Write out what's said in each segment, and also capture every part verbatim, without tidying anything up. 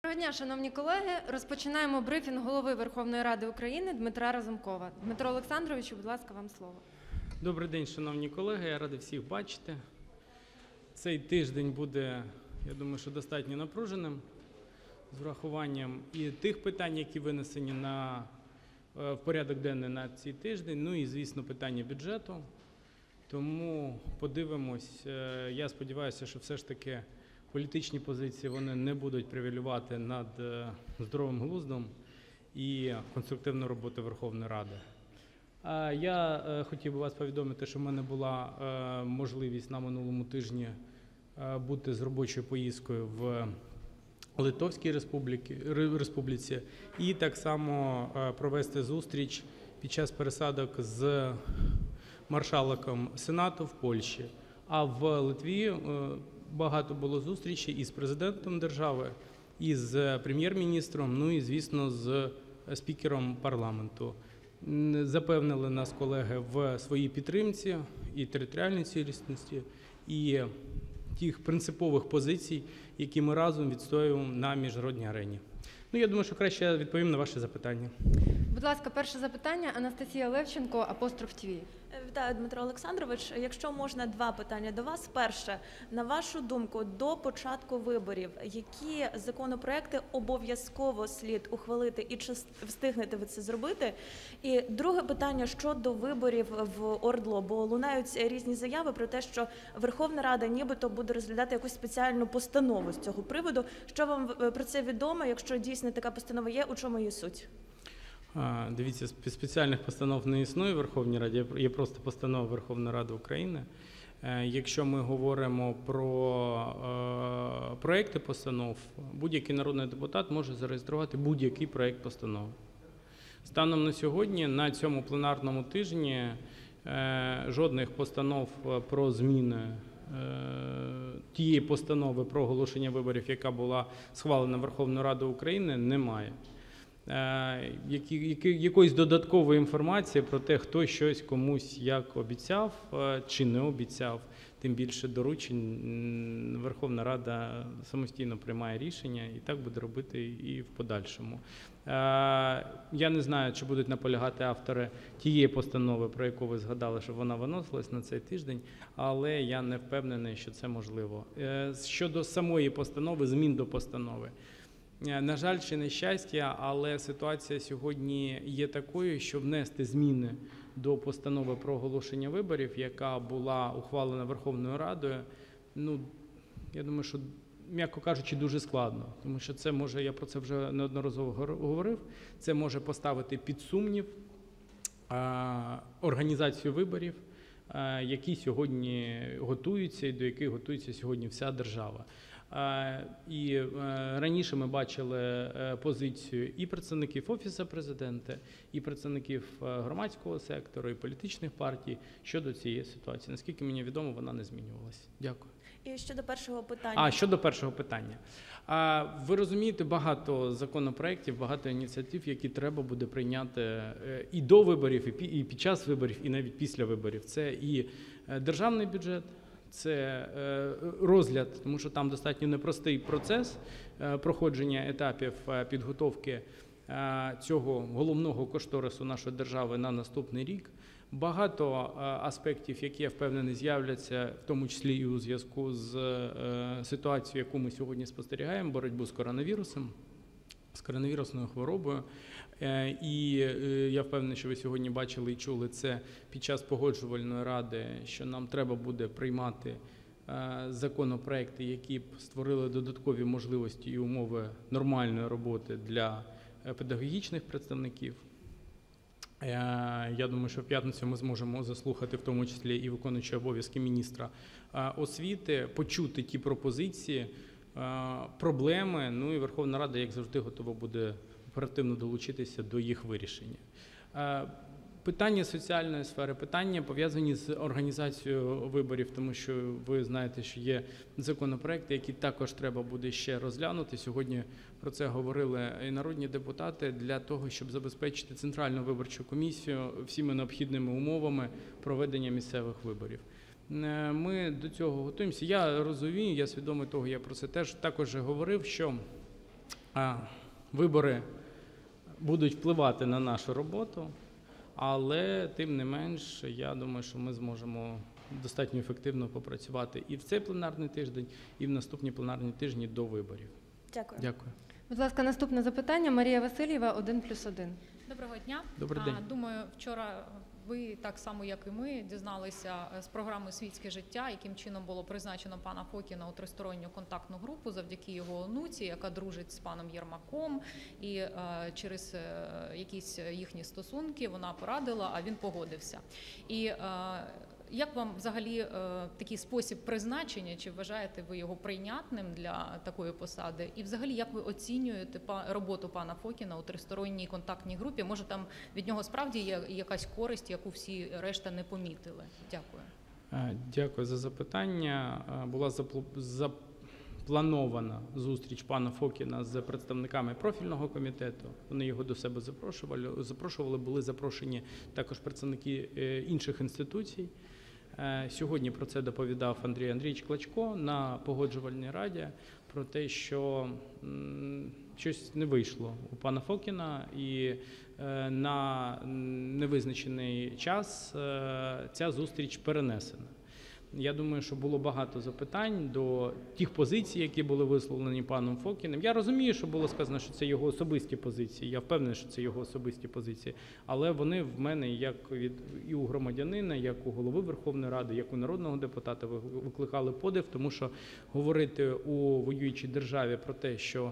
Доброго дня, шановні колеги. Розпочинаємо брифінг Голови Верховної Ради України Дмитра Разумкова. Дмитро Олександровичу, будь ласка, вам слово. Добрий день, шановні колеги. Я радий всіх бачити. Цей тиждень буде, я думаю, що достатньо напруженим з врахуванням і тих питань, які винесені на, в порядок денний на цей тиждень, ну і, звісно, питання бюджету. Тому подивимось. Я сподіваюся, що все ж таки політичні позиції вони не будуть привілювати над здоровим глуздом і конструктивною роботою Верховної Ради. Я хотів би вас повідомити, що в мене була можливість на минулому тижні бути з робочою поїздкою в Литовській Республіці і так само провести зустріч під час пересадок з маршалком Сенату в Польщі. А в Литві багато було зустрічей із президентом держави, із прем'єр-міністром, ну і, звісно, з спікером парламенту. Запевнили нас колеги в своїй підтримці і територіальній цілісності, і тих принципових позицій, які ми разом відстоюємо на міжнародній арені. Ну, я думаю, що краще я відповім на ваші запитання. Будь ласка, перше запитання. Анастасія Левченко, Апостроф ТВ. Вітаю, Дмитро Олександрович. Якщо можна, два питання до вас. Перше, на вашу думку, до початку виборів, які законопроекти обов'язково слід ухвалити і чи встигнете ви це зробити? І друге питання щодо виборів в ОРДЛО, бо лунають різні заяви про те, що Верховна Рада нібито буде розглядати якусь спеціальну постанову з цього приводу. Що вам про це відомо? Якщо дійсно така постанова є, у чому її суть? Дивіться, спеціальних постанов не існує в Верховній Раді, є просто постанова Верховної Ради України. Якщо ми говоримо про проекти постанов, будь-який народний депутат може зареєструвати будь-який проект постанови. Станом на сьогодні, на цьому пленарному тижні, жодних постанов про зміни тієї постанови про оголошення виборів, яка була схвалена Верховною Радою України, немає. Якоїсь додаткової інформації про те, хто щось комусь як обіцяв чи не обіцяв, тим більше доручень, Верховна Рада самостійно приймає рішення і так буде робити і в подальшому. Я не знаю, чи будуть наполягати автори тієї постанови, про яку ви згадали, щоб вона виносилась на цей тиждень, але я не впевнений, що це можливо. Щодо самої постанови, змін до постанови. На жаль, чи на щастя, але ситуація сьогодні є такою, що внести зміни до постанови про оголошення виборів, яка була ухвалена Верховною Радою, ну, я думаю, що, м'яко кажучи, дуже складно. Тому що це може, я про це вже неодноразово говорив, це може поставити під сумнів а, організацію виборів, а, які сьогодні готуються і до яких готується сьогодні вся держава. І раніше ми бачили позицію і представників Офісу Президента, і представників громадського сектору, і політичних партій щодо цієї ситуації. Наскільки мені відомо, вона не змінювалася. Дякую. І щодо першого питання. А, щодо першого питання. Ви розумієте, багато законопроєктів, багато ініціатив, які треба буде прийняти і до виборів, і під час виборів, і навіть після виборів. Це і державний бюджет, це розгляд, тому що там достатньо непростий процес проходження етапів підготовки цього головного кошторису нашої держави на наступний рік. Багато аспектів, які, я впевнений, з'являться, в тому числі і у зв'язку з ситуацією, яку ми сьогодні спостерігаємо, боротьбу з коронавірусом, з коронавірусною хворобою. І я впевнений, що ви сьогодні бачили і чули це під час погоджувальної ради, що нам треба буде приймати законопроекти, які б створили додаткові можливості і умови нормальної роботи для педагогічних представників. Я думаю, що в п'ятницю ми зможемо заслухати в тому числі і виконуючого обов'язки міністра освіти, почути ті пропозиції, проблеми, ну і Верховна Рада, як завжди, готова буде оперативно долучитися до їх вирішення. Питання соціальної сфери, питання пов'язані з організацією виборів, тому що ви знаєте, що є законопроекти, які також треба буде ще розглянути. Сьогодні про це говорили і народні депутати для того, щоб забезпечити Центральну виборчу комісію всіми необхідними умовами проведення місцевих виборів. Ми до цього готуємося. Я розумію, я свідомий того, я про це теж також говорив, що А, Вибори будуть впливати на нашу роботу, але тим не менш, я думаю, що ми зможемо достатньо ефективно попрацювати і в цей пленарний тиждень, і в наступні пленарні тижні до виборів. Дякую. Дякую. Будь ласка, наступне запитання. Марія Васильєва, один плюс один. Доброго дня. Добрий день. А, Думаю, вчора ви так само, як і ми, дізналися з програми «Світське життя», яким чином було призначено пана Фокіна у тристоронню контактну групу завдяки його онуці, яка дружить з паном Єрмаком, і е, через е, якісь їхні стосунки вона порадила, а він погодився. І е, як вам взагалі е, такий спосіб призначення, чи вважаєте ви його прийнятним для такої посади? І взагалі, як ви оцінюєте па, роботу пана Фокіна у тристоронній контактній групі? Може, там від нього справді є якась користь, яку всі решта не помітили? Дякую. Е, Дякую за запитання. Е, Була запл- запланована зустріч пана Фокіна з представниками профільного комітету. Вони його до себе запрошували. Запрошували, були запрошені також представники е, інших інституцій. Е, Сьогодні про це доповідав Андрій Андрійович Клочко на Погоджувальній раді про те, що м, щось не вийшло у пана Фокіна, і е, на невизначений час е, ця зустріч перенесена. Я думаю, що було багато запитань до тих позицій, які були висловлені паном Фокіним. Я розумію, що було сказано, що це його особисті позиції. Я впевнений, що це його особисті позиції. Але вони в мене, як від і у громадянина, як у голови Верховної Ради, як у народного депутата, викликали подив, тому що говорити у воюючій державі про те, що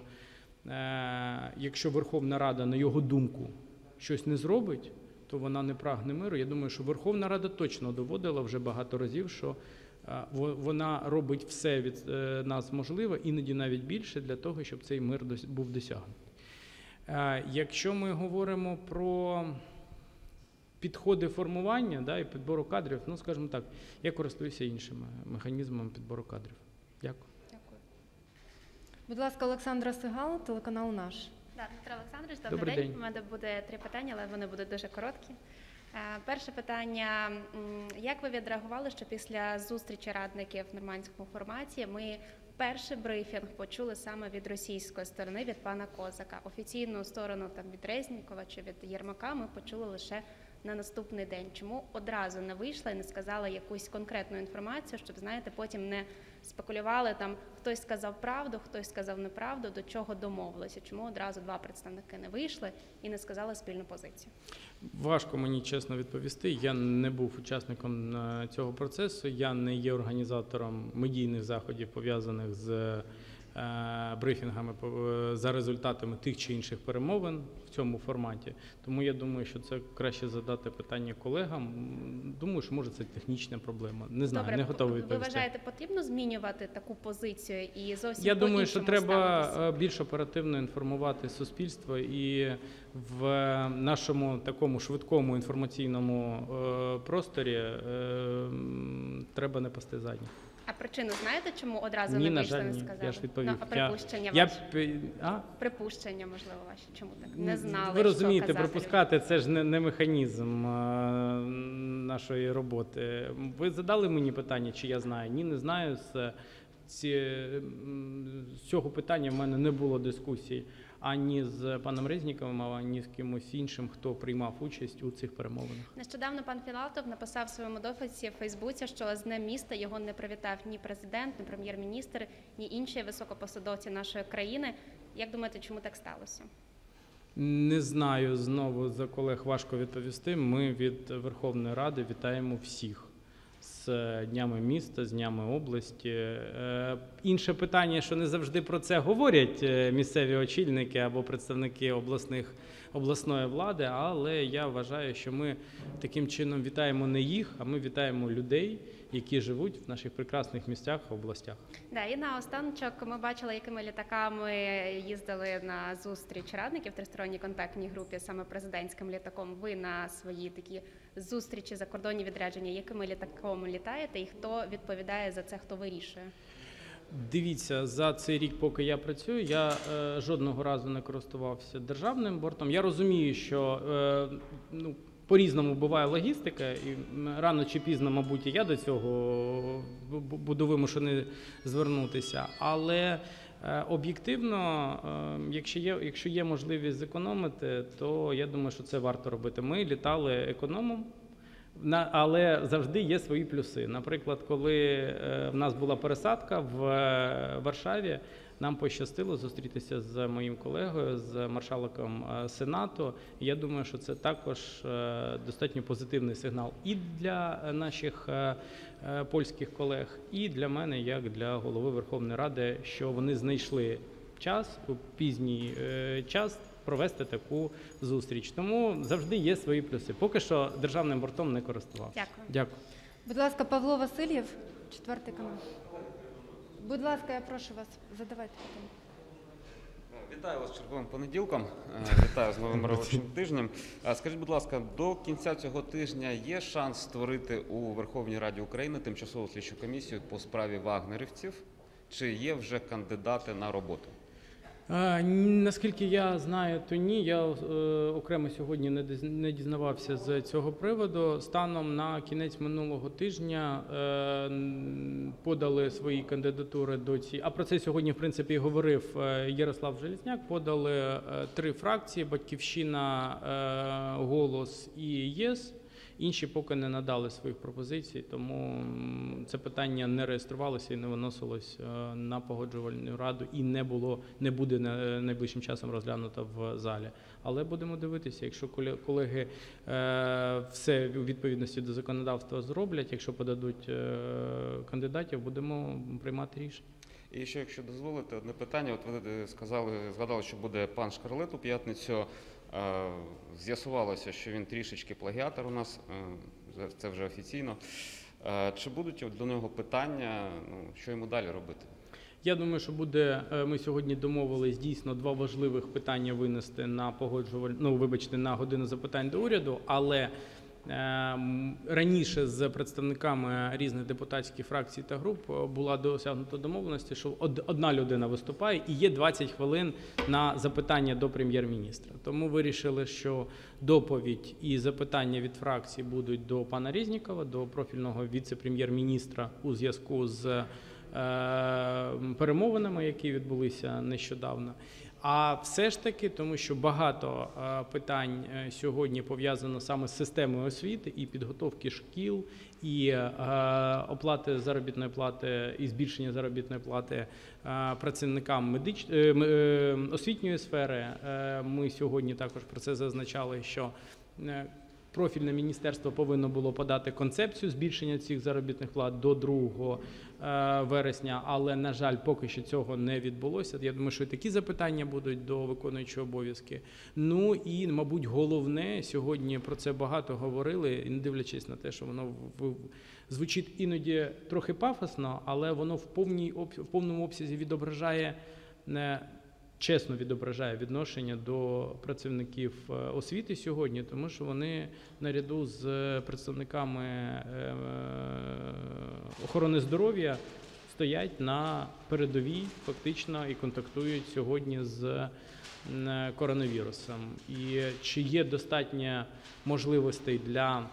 е, якщо Верховна Рада, на його думку, щось не зробить, то вона не прагне миру. Я думаю, що Верховна Рада точно доводила вже багато разів, що вона робить все від нас можливе, іноді навіть більше, для того, щоб цей мир був досягнутий. Якщо ми говоримо про підходи формування, да, і підбору кадрів, ну, скажімо так, я користуюся іншими механізмами підбору кадрів. Дякую. Дякую. Будь ласка, Олександра Сигал, телеканал «Наш». Так, Дмитро Олександрович, добрий, Добрий день. день. У мене буде три питання, але вони будуть дуже короткі. Е, Перше питання. М, Як ви відреагували, що після зустрічі радників в нормандському форматі ми перший брифінг почули саме від російської сторони, від пана Козака? Офіційну сторону там від Резнікова чи від Єрмака ми почули лише на наступний день. Чому одразу не вийшла і не сказала якусь конкретну інформацію, щоб, знаєте, потім не спекулювали, там хтось сказав правду, хтось сказав неправду, до чого домовилися? Чому одразу два представники не вийшли і не сказали спільну позицію? Важко мені чесно відповісти. Я не був учасником е, цього процесу. Я не є організатором медійних заходів, пов'язаних з е, брифінгами по- е, за результатами тих чи інших перемовин в цьому форматі. Тому я думаю, що це краще задати питання колегам. М, Думаю, що може це технічна проблема. Не знаю, Добре, не готовий ви відповісти. вважаєте, потрібно змінювати таку позицію і зовсім Я думаю, що по-іншому треба ставитися? е, більш оперативно інформувати суспільство, і в нашому такому швидкому інформаційному е, просторі е, м, треба не пасти задні. А причину знаєте, чому одразу Ні, не на вийшли, жаль, не ні. сказали? Я ж відповів. Ну, а Я- припущення Я, ваші? б- а? Припущення, можливо, ваші. Чому так? Не знали, Ви розумієте, що казати припускати це ж не, не механізм е, нашої роботи. Ви задали мені питання, чи я знаю? Ні, не знаю. З, ці, м, з цього питання в мене не було дискусій ані з паном Резніковим, ані з кимось іншим, хто приймав участь у цих перемовинах. Нещодавно пан Філатов написав в своєму дописі в Фейсбуці, що з Днем міста його не привітав ні президент, ні прем'єр-міністр, ні інші високопосадовці нашої країни. Як думаєте, чому так сталося? Не знаю, знову за колег важко відповісти. Ми від Верховної Ради вітаємо всіх з Днями міста, з Днями області. Е, Інше питання, що не завжди про це говорять е, місцеві очільники або представники обласних, обласної влади, але я вважаю, що ми таким чином вітаємо не їх, а ми вітаємо людей, які живуть в наших прекрасних містах, областях. Да, і наостаночок ми бачили, якими літаками їздили на зустріч радників в тристоронній контактній групі, саме президентським літаком. Ви на свої такі зустрічі, закордонні відрядження, якими літаком літаєте і хто відповідає за це, хто вирішує? Дивіться, за цей рік, поки я працюю, я е, жодного разу не користувався державним бортом. Я розумію, що е, ну, по-різному буває логістика, і м, рано чи пізно, мабуть, і я до цього бу- буду вимушений звернутися. Але Е, Об'єктивно, е, якщо є, якщо є можливість зекономити, то я думаю, що це варто робити. Ми літали економом, на- але завжди є свої плюси. Наприклад, коли е, в нас була пересадка в е, Варшаві, нам пощастило зустрітися з моїм колегою, з маршалком е, Сенату. Я думаю, що це також е, достатньо позитивний сигнал і для е, наших е, е, польських колег, і для мене, як для голови Верховної Ради, що вони знайшли час у пізній е, час провести таку зустріч. Тому завжди є свої плюси. Поки що державним бортом не користувався. Дякую. Дякую. Будь ласка, Павло Васильєв, четвертий канал. Будь ласка, я прошу вас, задавайте питання. Вітаю вас з черговим понеділком. Е, Вітаю з новим робочим тижнем. Е, Скажіть, будь ласка, до кінця цього тижня є шанс створити у Верховній Раді України тимчасову слідчу комісію по справі вагнерівців? Чи є вже кандидати на роботу? А, ні, наскільки я знаю, то ні. Я е, окремо сьогодні не, диз- не дізнавався з цього приводу. Станом на кінець минулого тижня е, н- подали свої кандидатури до цієї. А про це сьогодні, в принципі, і говорив е, Ярослав Железняк. Подали е, три фракції: «Батьківщина», е, «Голос» і «ЄС». Інші поки не надали своїх пропозицій, тому м, це питання не реєструвалося і не виносилось е, на погоджувальну раду і не було, не буде на- найближчим часом розглянуто в залі. Але будемо дивитися, якщо коле- колеги е, все у відповідності до законодавства зроблять, якщо подадуть е, кандидатів, будемо приймати рішення. І ще, якщо дозволите, одне питання. От ви е, сказали, згадали, що буде пан Шкарлет у п'ятницю. Е, З'ясувалося, що він трішечки плагіатор у нас, е, це вже офіційно. Е, Чи будуть от до нього питання, ну, що йому далі робити? Я думаю, що буде. е, Ми сьогодні домовились дійсно два важливих питання винести на погоджуваль... ну, вибачте, на годину запитань до уряду, але е, м, раніше з представниками різних депутатських фракцій та груп е, була досягнута домовленості, що од- одна людина виступає і є двадцять хвилин на запитання до прем'єр-міністра. Тому вирішили, що доповідь і запитання від фракцій будуть до пана Резнікова, до профільного віце-прем'єр-міністра у зв'язку з е, перемовинами, які відбулися нещодавно. А все ж таки, тому що багато е, питань е, сьогодні пов'язано саме з системою освіти і підготовки шкіл, і е, оплати заробітної плати, і збільшення заробітної плати е, працівникам медич... е, м- е, освітньої сфери. Е, Ми сьогодні також про це зазначали, що е, профільне міністерство повинно було подати концепцію збільшення цих заробітних плат до другого е, вересня, але, на жаль, поки що цього не відбулося. Я думаю, що і такі запитання будуть до виконуючого обов'язки. Ну і, мабуть, головне, сьогодні про це багато говорили, і не дивлячись на те, що воно в- в- звучить іноді трохи пафосно, але воно в, повній, об- в повному обсязі відображає не чесно відображає відношення до працівників е, освіти сьогодні, тому що вони наряду з представниками е, охорони здоров'я стоять на передовій фактично і контактують сьогодні з м, коронавірусом. І чи є достатньо можливостей для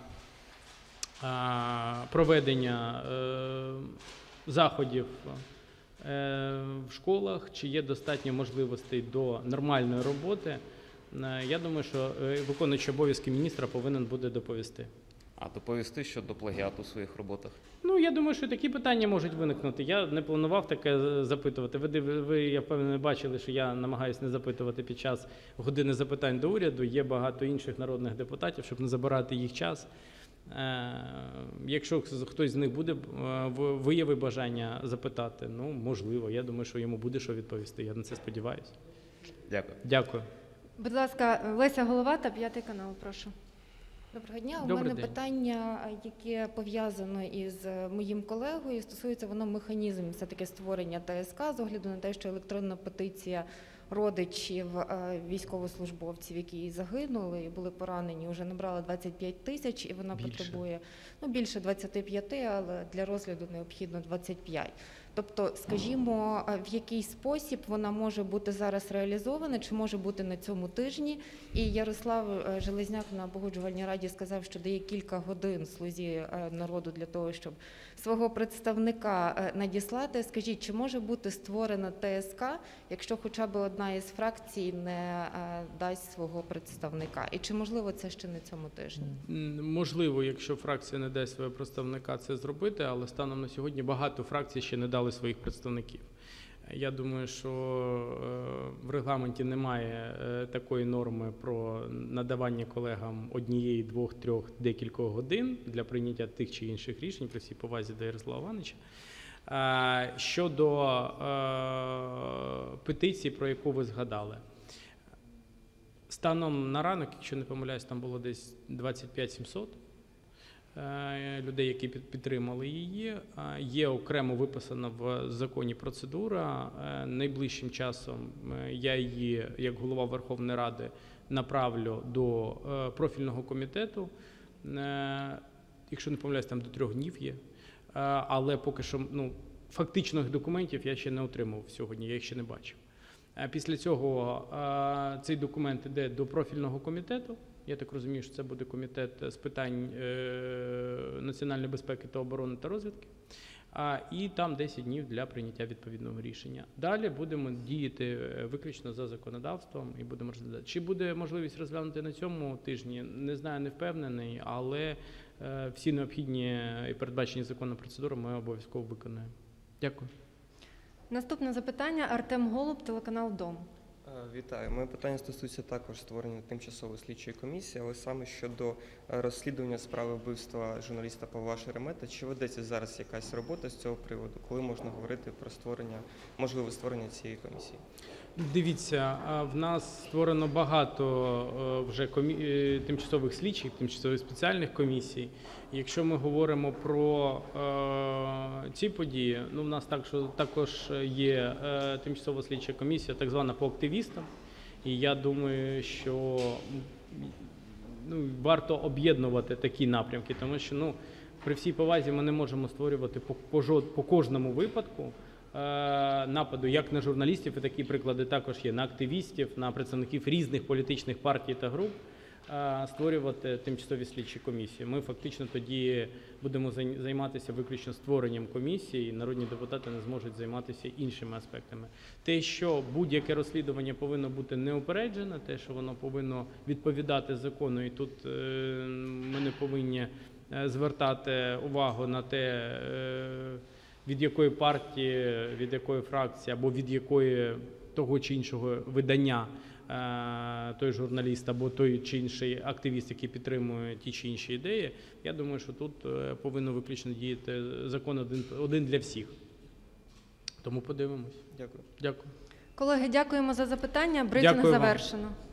а, проведення е, заходів е, в школах, чи є достатньо можливостей до нормальної роботи, е, я думаю, що е, виконуючий обов'язки міністра повинен буде доповісти. А доповісти щодо плагіату у своїх роботах? Ну, я думаю, що такі питання можуть виникнути. Я не планував таке е, запитувати. Ви, див- ви, я впевнений, бачили, що я намагаюся не запитувати під час години запитань до уряду. Є багато інших народних депутатів, щоб не забирати їх час. Е, Якщо хтось з них буде е, в- виявить бажання запитати, ну, можливо, я думаю, що йому буде що відповісти. Я на це сподіваюся. Дякую. Е, Дякую. Будь ласка, Леся Головата, п'ятий канал, прошу. Доброго дня. У Добрий мене день. питання, яке пов'язано із моїм колегою. Стосується воно механізму все-таки створення ТСК з огляду на те, що електронна петиція родичів е, військовослужбовців, які загинули і були поранені, вже набрала двадцять п'ять тисяч, і вона Більше. потребує ну, більше двадцяти п'яти, але для розгляду необхідно двадцять п'ять. Тобто, скажімо, в який спосіб вона може бути зараз реалізована, чи може бути на цьому тижні. І Ярослав Железняк на Погоджувальній раді сказав, що дає кілька годин «Слузі народу» для того, щоб свого представника надіслати. Скажіть, чи може бути створена ТСК, якщо хоча б одна із фракцій не дасть свого представника? І чи можливо це ще на цьому тижні? Можливо, якщо фракція не дасть свого представника, це зробити, але станом на сьогодні багато фракцій ще не дали своїх представників. Я думаю, що в регламенті немає такої норми про надавання колегам однієї, двох, трьох, декількох годин для прийняття тих чи інших рішень, при всій повазі до Ярослава Івановича. Щодо петиції, про яку ви згадали. Станом на ранок, якщо не помиляюсь, там було десь двадцять п'ять сімсот людей, які підтримали її. Є окремо виписана в законі процедура. Найближчим часом я її, як голова Верховної Ради, направлю до профільного комітету. Якщо не помиляюсь, там до трьох днів є. Але поки що, ну, фактичних документів я ще не отримав сьогодні, я їх ще не бачив. Після цього цей документ йде до профільного комітету. Я так розумію, що це буде комітет з питань національної безпеки та оборони та розвідки. І там десять днів для прийняття відповідного рішення. Далі будемо діяти виключно за законодавством і будемо розглядати. Чи буде можливість розглянути на цьому тижні, не знаю, не впевнений, але всі необхідні і передбачені законом процедури ми обов'язково виконаємо. Дякую. Наступне запитання. Артем Голуб, телеканал «Дом». Вітаю. Моє питання стосується також створення тимчасової слідчої комісії, але саме щодо розслідування справи вбивства журналіста Павла Шеремета. Чи ведеться зараз якась робота з цього приводу? Коли можна говорити про створення, можливе створення цієї комісії? Дивіться, в нас створено багато вже комі... тимчасових слідчих, тимчасових спеціальних комісій. Якщо ми говоримо про е, ці події, ну в нас так, що також є е, тимчасова слідча комісія, так звана по активістам. І я думаю, що ну, варто об'єднувати такі напрямки, тому що ну, при всій повазі ми не можемо створювати по, по, жод... по кожному випадку нападу як на журналістів, і такі приклади також є, на активістів, на представників різних політичних партій та груп, створювати тимчасові слідчі комісії. Ми фактично тоді будемо займатися виключно створенням комісії, і народні депутати не зможуть займатися іншими аспектами. Те, що будь-яке розслідування повинно бути неупереджене, те, що воно повинно відповідати закону, і тут ми не повинні звертати увагу на те, від якої партії, від якої фракції або від якої того чи іншого видання той журналіст або той чи інший активіст, який підтримує ті чи інші ідеї, я думаю, що тут повинно виключно діяти закон один, один для всіх. Тому подивимось. Дякую. Дякую. Колеги, дякуємо за запитання. Брифінг Дякую вам. завершено.